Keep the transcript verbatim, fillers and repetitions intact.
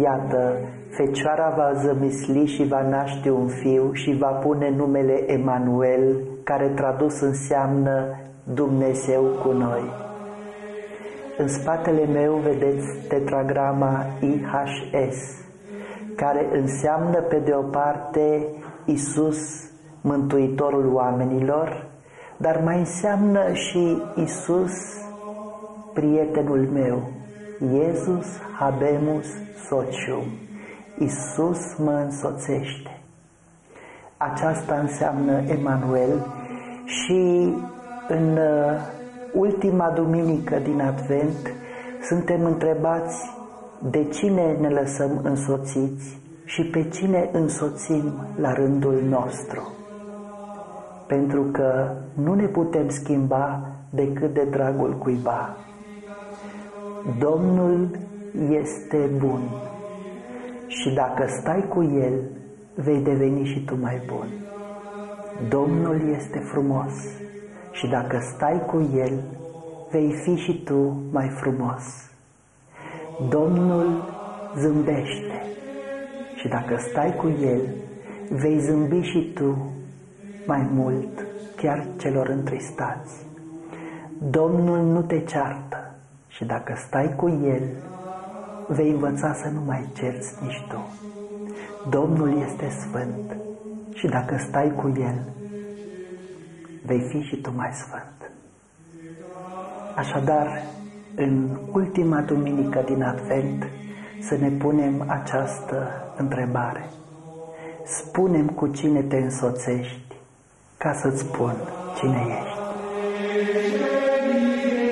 iată, Fecioara va zămisli și va naște un fiu și va pune numele Emanuel, care tradus înseamnă Dumnezeu cu noi. În spatele meu vedeți tetragrama I H S, care înseamnă pe de o parte Iisus, Mântuitorul oamenilor, dar mai înseamnă și Iisus, prietenul meu, Iesus habemus socium, Iisus mă însoțește. Aceasta înseamnă Emanuel și în ultima duminică din Advent suntem întrebați de cine ne lăsăm însoțiți și pe cine însoțim la rândul nostru. Pentru că nu ne putem schimba decât de dragul cuiva. Domnul este bun și dacă stai cu El, vei deveni și tu mai bun. Domnul este frumos și dacă stai cu El, vei fi și tu mai frumos. Domnul zâmbește și dacă stai cu El, vei zâmbi și tu mai mult, chiar celor întristați. Domnul nu te ceartă și dacă stai cu El, vei învăța să nu mai cerți nici tu. Domnul este sfânt și dacă stai cu El, vei fi și tu mai sfânt. Așadar, în ultima duminică din Advent, să ne punem această întrebare. Spune-mi cu cine te însoțești, ca să-ți spun cine ești.